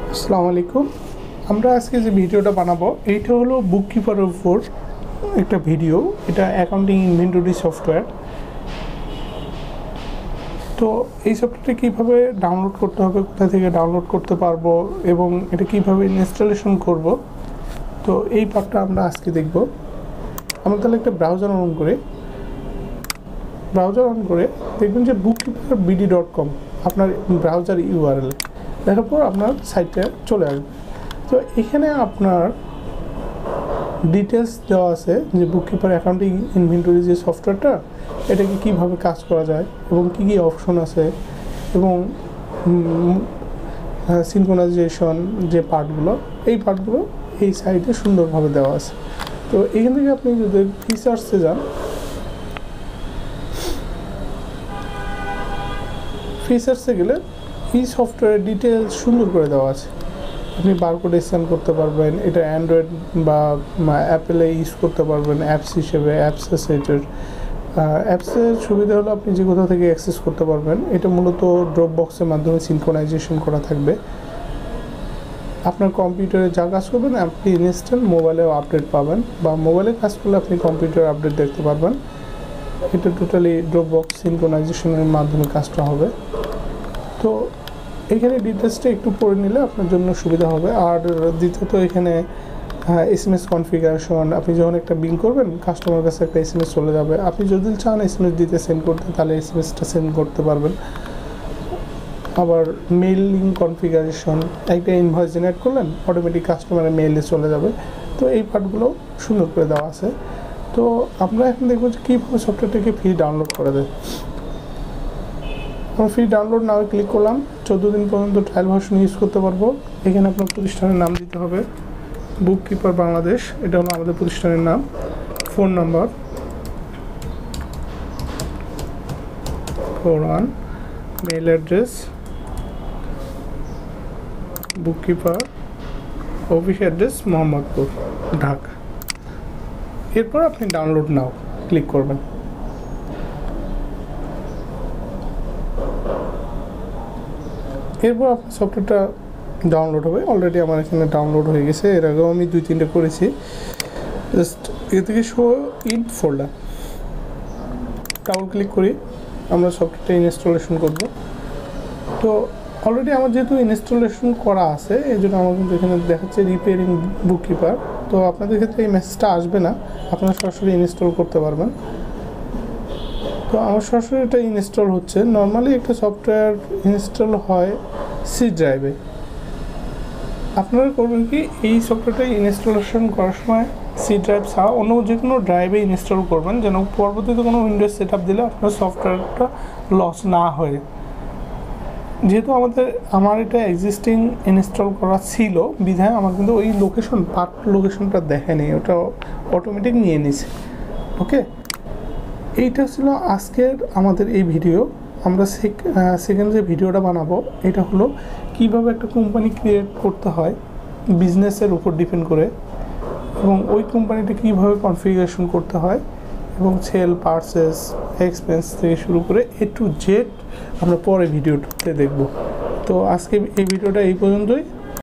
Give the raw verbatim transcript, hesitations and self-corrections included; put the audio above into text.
আসসালামু আলাইকুম। আমরা আজকে যে ভিডিওটা বানাবো এইটা হলো বুককিপারের উপর একটা ভিডিও। এটা অ্যাকাউন্টিং ইনভেন্টরি সফটওয়্যার। তো এই সফটওয়্যারটা কীভাবে ডাউনলোড করতে হবে, কোথা থেকে ডাউনলোড করতে পারবো এবং এটা কীভাবে ইনস্টলেশন করব, তো এই পার্টটা আমরা আজকে দেখব। আমরা তাহলে একটা ব্রাউজার অন করে ব্রাউজার অন করে দেখবেন যে বুককিপার বিডি ডট কম আপনার ব্রাউজার ইউআরএল দেখার পর আপনার সাইটে চলে আসবে। তো এখানে আপনার ডিটেলস দেওয়া আছে যে বুককিপার অ্যাকাউন্টিং ইনভেন্টরি যে সফটওয়্যারটা এটাকে কীভাবে কাজ করা যায় এবং কী কী অপশন আছে এবং সিনক্রোনাইজেশন যে পার্টগুলো এই পার্টগুলো এই সাইটে সুন্দরভাবে দেওয়া আছে। তো এখান থেকে আপনি যদি ফিচার্সে যান, ফিচার্সে গেলে এই সফটওয়্যারের ডিটেলস সুন্দর করে দেওয়া আছে। আপনি বারকোড স্ক্যান করতে পারবেন, এটা অ্যান্ড্রয়েড বা অ্যাপেলে ইউজ করতে পারবেন অ্যাপস হিসেবে। অ্যাপসের সাইটের অ্যাপসের সুবিধা হলো আপনি যে কোথাও থেকে অ্যাক্সেস করতে পারবেন। এটা মূলত ড্রপ বক্সের মাধ্যমে সিনক্রোনাইজেশন করা থাকবে। আপনার কম্পিউটারে যা কাজ করবেন আপনি ইনস্ট্যান্ট মোবাইলেও আপডেট পাবেন, বা মোবাইলে কাজ করলে আপনি কম্পিউটার আপডেট দেখতে পারবেন। এটা টোটালি ড্রপ বক্স সিনক্রোনাইজেশনের মাধ্যমে কাজটা হবে। তো এখানে ডিটেলসটা একটু পড়ে নিলে আপনার জন্য সুবিধা হবে। আর দ্বিতীয়ত এখানে এস এম এস কনফিগারেশন, আপনি যখন একটা বিং করবেন কাস্টমার কাছে একটা এস এম এস চলে যাবে। আপনি যদি চান এস এম এস দিতে সেন্ড করতে তাহলে এস এম এসটা সেন্ড করতে পারবেন। আবার মেইলিং কনফিগারেশন, একটা ইনভয়েস জেনারেট করলেন অটোমেটিক কাস্টমারের মেইলে চলে যাবে। তো এই পার্টগুলো সুন্দর করে দেওয়া আছে। তো আমরা এখন দেখব যে কীভাবে সফটওয়্যারটাকে ফ্রি ডাউনলোড করে দেয়। আমরা ফ্রি ডাউনলোড নাও ক্লিক করলাম। চোদ্দো দিন পর্যন্ত ট্রায়াল ভার্সন ইউজ করতে পারবো। এখানে আপনার প্রতিষ্ঠানের নাম দিতে হবে বুককিপার বাংলাদেশ, এটা হলো আমাদের প্রতিষ্ঠানের নাম। Phone number four one, mail address bookkeeper, office address Mohammadpur, Dhaka. এরপর আপনি ডাউনলোড নাও ক্লিক করবেন। এরপর আপনার সফটওয়্যারটা ডাউনলোড হবে। অলরেডি আমার এখানে ডাউনলোড হয়ে গেছে, এর আগেও আমি দুই তিনটে করেছি। জাস্ট এ থেকে show in folder double click করি, আমরা সফটওয়্যারটা ইনস্টলেশন করব। তো অলরেডি আমার যেহেতু ইনস্টলেশন করা আছে এই জন্য আমার কিন্তু এখানে দেখাচ্ছে রিপেয়ারিং বুককিপার। তো আপনাদের ক্ষেত্রে এই মেসেজটা আসবে না, আপনারা সরাসরি ইনস্টল করতে পারবেন। তো আমার সরাসরি এটা ইনস্টল হচ্ছে। নর্মালি একটা সফটওয়্যার ইনস্টল হয় সি ড্রাইভে। আপনারা করবেন কি, এই সফটওয়্যারটা ইনস্টলেশন করার সময় সি ড্রাইভ ছাড়া অন্য যে কোনো ড্রাইভে ইনস্টল করবেন, যেন পরবর্তীতে কোনো উইন্ডোজ সেট আপ দিলে আপনার সফটওয়্যারটা লস না হয়। যেহেতু আমাদের আমার এটা এক্সিস্টিং ইনস্টল করা ছিল বিধায় আমার কিন্তু ওই লোকেশন পার্ট লোকেশনটা দেখেনি, ওটা অটোমেটিক নিয়ে নিছে। ওকে, এইটা ছিল আজকের আমাদের এই ভিডিও। আমরা সেকেন্ড যে ভিডিওটা বানাবো এটা হলো কিভাবে একটা কোম্পানি ক্রিয়েট করতে হয় বিজনেসের উপর ডিপেন্ড করে, এবং ওই কোম্পানিটা কীভাবে কনফিগারেশন করতে হয় এবং সেল, পারচেস, এক্সপেন্স থেকে শুরু করে এ টু জেড আমরা পরে ভিডিওতে দেখব। তো আজকে এই ভিডিওটা এই পর্যন্তই।